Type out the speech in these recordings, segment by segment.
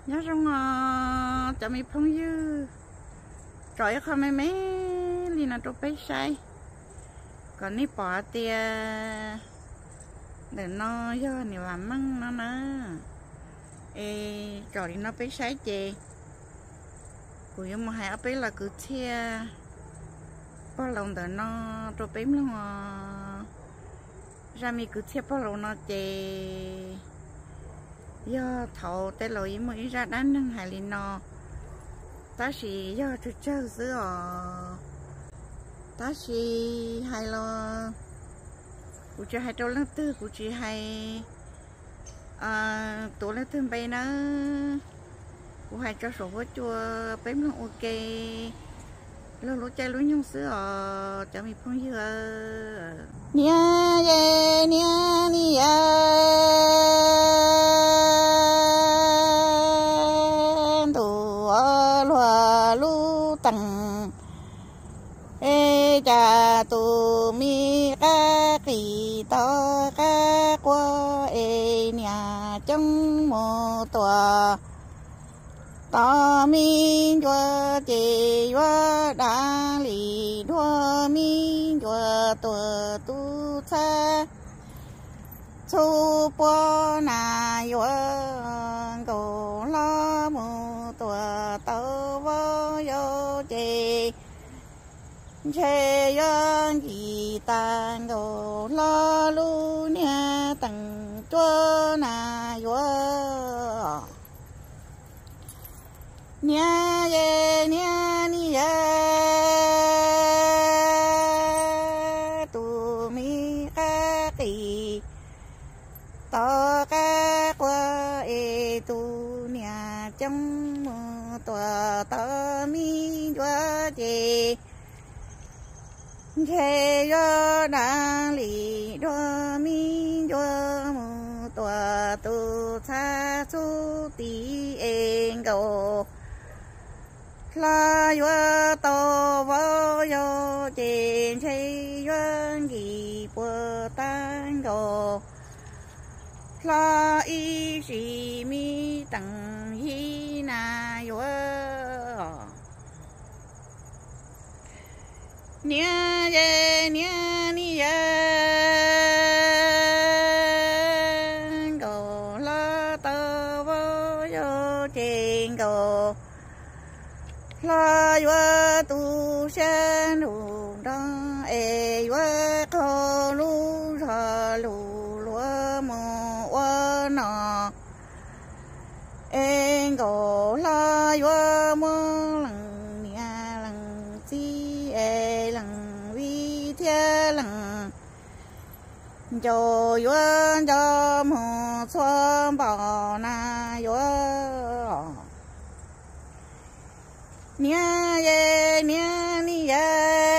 nhớ trong cho mình phong dư rồi không mấy mấy li nó trộn bấy say còn ní bỏ tia để nó do nhiều làm măng nó nè rồi nó bấy say chê của em mà hai ở bấy là cứ chia bao lâu để nó trộn bấy luôn ra mi cứ chia bao lâu nó chê do thầu tới lối mới ra đan nâng hải li nó ta chỉ do chút chơi giữa ta chỉ hay lo cụ chỉ hay trâu lớn tư cụ chỉ hay tổ lớn tư bay nó cụ hay cho số với chùa bếm nó ok lâu lâu chơi lúa nhung sữa cho mình phong dừa nia ye nia nia tầng cha tu mi ca kỳ to ca qua nhà trong một tòa ta mi cho chị cho đã lì đua mi cho tòa tu xa su po na yo go la mu tòa tàu vô yo chị chê yon gì tan go la lu nha tầng chua na yo nha ye nha ni ya tu mi ca kỳ to ca qua tu nhà trong tòa ta mi qua chê chê yo đang lì đua mi đua mu tòa tu xa su tí en go la yo to vô yo chê chê yo gì bơ tan go la y chỉ mi tầng hi na yo nia ye nia ni ye go la to vô yo chen go la yo tu shan lu da yo ko lu ra lu em go la yo mơ lằng nia lằng chi lằng vi thia lằng cho yo cho mơ xuân bảo na yo nia ye nia ni ye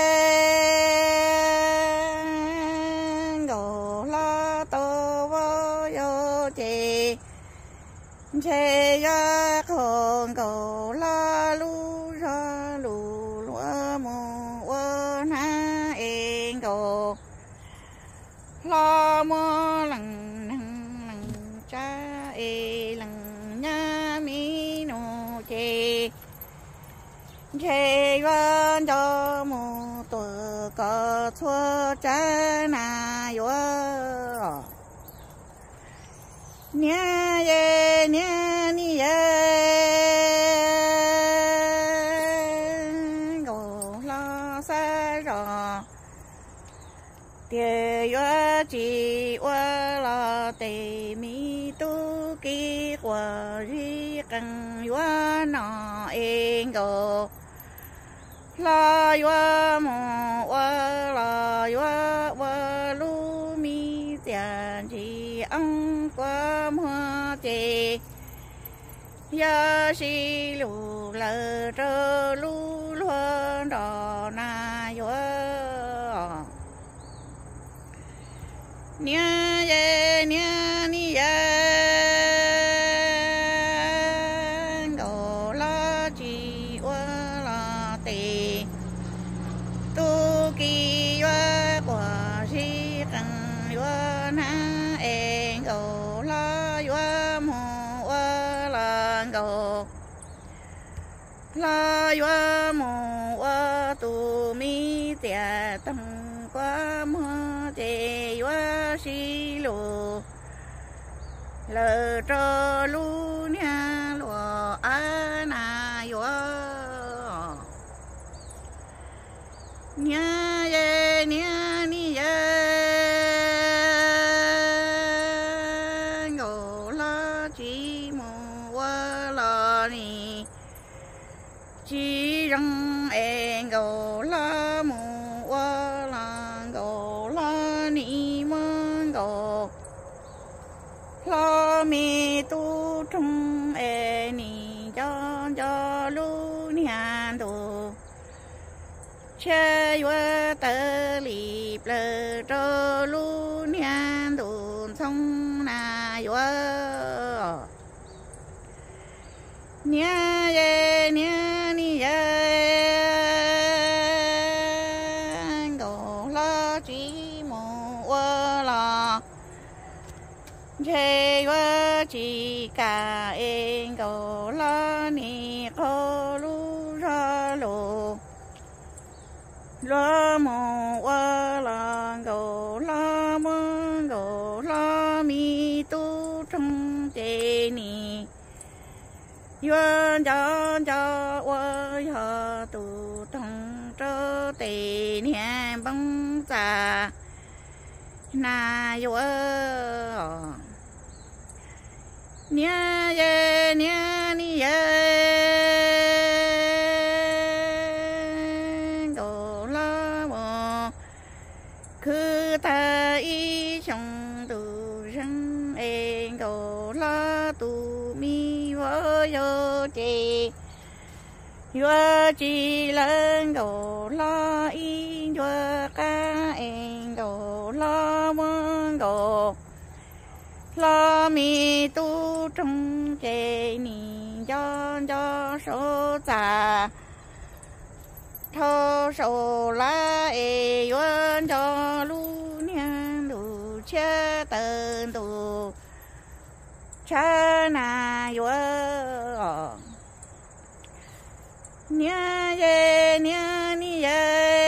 go la to vô yo chê chê ya không cầu la lu ra lu lúa mùa quên ha em cầu la mơ lằng lằng cha lằng nha mi nô chê chê ya cho mùa tuổi có chua cha na yo nia ye nia ni ye go la sa ra tie yo chi wa la te mi tu ki qua ri căng yo na en go la yo mo wa la yo wa lu mi tian chi ang qua hoa chê ya si lu lơ trơ lu luân đò na yo nia ye nia ni ye go la chi wa la te tu ki yo qua si căng yo na en go la yo mo wa la go la yua mo wa tu mi tia tâm qua mơ te yua si lu lờ trơ lu nha lùa a na yua nha ye nha ni ye ngô la chi mo wa la ni chi răng e ngô la mo wa la ngô la ni mo ngô la mi tu trong e ni cho lu ni han tu chơi qua tơ lì bờ trơ lu nian đồn sông na qua nia ye nia ni ye ngô la chỉ mô qua la chơi qua chỉ cả em ngô la ni cô lu ra lu la mo wa la ngô la mi tu trong te ni yuan cha cha wa ya tu trong trơ te ni băng cha na yua nia ye nia ni ye cứ ta ý trong tu răng em ngô la tu mi vỡ yo chê yo chi lên ngô la ý yo ca em ngô la mơ ngô la mi tu trong chê ni cho số già thô sổ la e yuan cho lu nian lu cha tần tu cha na yuan nia ye nia ni ye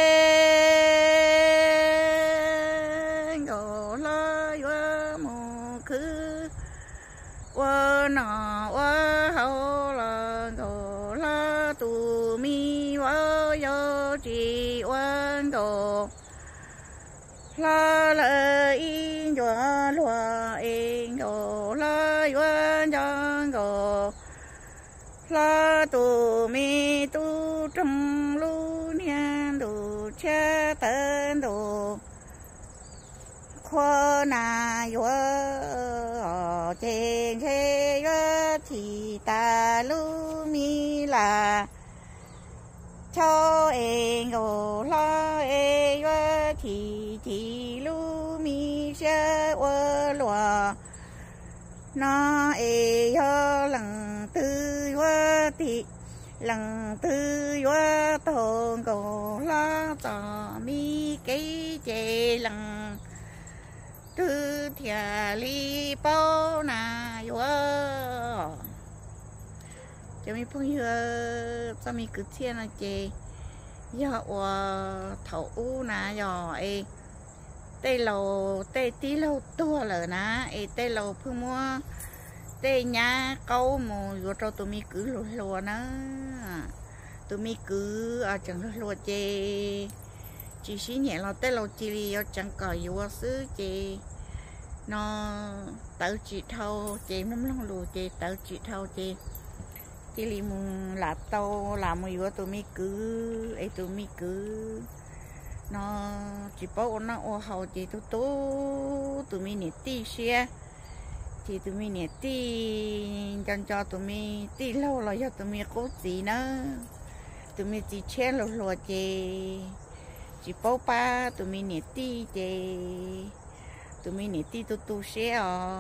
ngô la yuan mu khứ wa na wa hao la ngô la tu mi wa yo chi wan go la la in yo lua in go la yuan yang go la tu mi tu trong lu nian du cha tân du khoa na yo trên thế yo thì ta lu mi la cho em ngô la em qua thì lu mi sẽ qua lúa nó em cho lần tư qua thì lần tư qua thôn ngô la tỏ mi cái chè lần tư thìa li bao na qua cho mi phong yêu cho mi cứ thiên là chê giờ thầu u na giờ e tê lầu tê tí lâu tua lờ na e tê lầu phương mua tê nhà câu mù rồi cho tụi mi cứ lùa lùa nó tụi mi cứ chẳng lùa chê chỉ xí nhẹ là tê lầu chỉ ở chẳng có yêu xứ chê nó tự chị thâu chê nắm lông lùa chê tự chị thâu chê chỉ li mùng là tàu làm mùi của tụi mi cứ ấy tụi mi cứ nó chỉ bảo nó ô hậu chỉ tụi mi nè ti xe thì tụi mi nè ti cho tụi mi ti lâu rồi cho tụi mi cố gì nữa tụi mi chỉ che lột lột chỉ bảo ba tụi mi nè ti tụi mi nè ti tu xe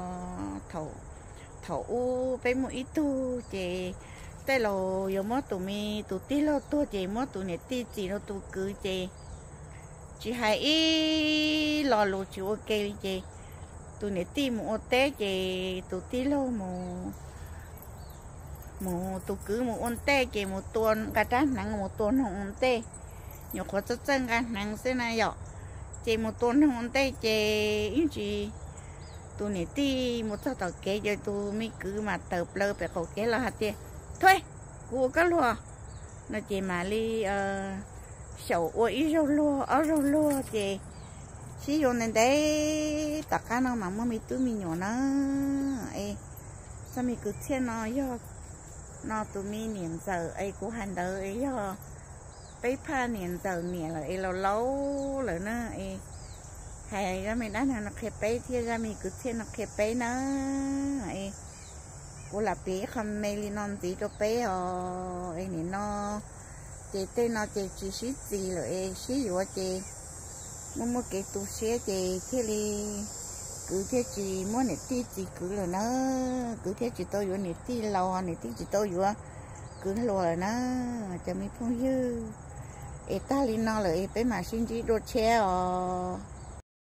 thầu với một ít tu tê lô yo mất tụi mi tụi tí lô tua chè mất tụi nè tí chỉ nó tụi cứ chè chỉ hay ý lò lù chịu ok chè tụi nè tí một té chè tụi tí lô một một tu cứ một ôn tê kì một tuần cả trái nắng một tuần không ôn tê nhiều khó chất chân cả nắng thế này vậy chị một tuần không ôn tê chị ý chị tu này ti một sao tao kế cho tu mới cứ mà tập lơ phải khổ kế là hạt tiền thôi cô có lúa nó chị mà đi sầu ôi rau lúa chị sử dụng nên đấy tất cả nó mà mới tụi mình nhỏ nó ấy sao mình cứ xem nó do nó tụi mình niệm giờ ấy cũng hành đời ấy do bây pha niệm giờ niệm là ấy lâu rồi nó ấy hay ra mình đã nó khép bé thì ra mình cứ xem nó khép bé nó ấy cô là bé không mê li non tí cho bé ấy nó chị tên nó chị chỉ gì rồi ấy chỉ dụ chị mua cái túi xe chị thế li cứ thế chị mua nè tí chị cứ là nó cứ thế chị tôi vô nè tí lò nè tí chị tôi vô cứ lò là nó cho mình phong dư ấy ta li nó là ấy bé mà xin chị đồ che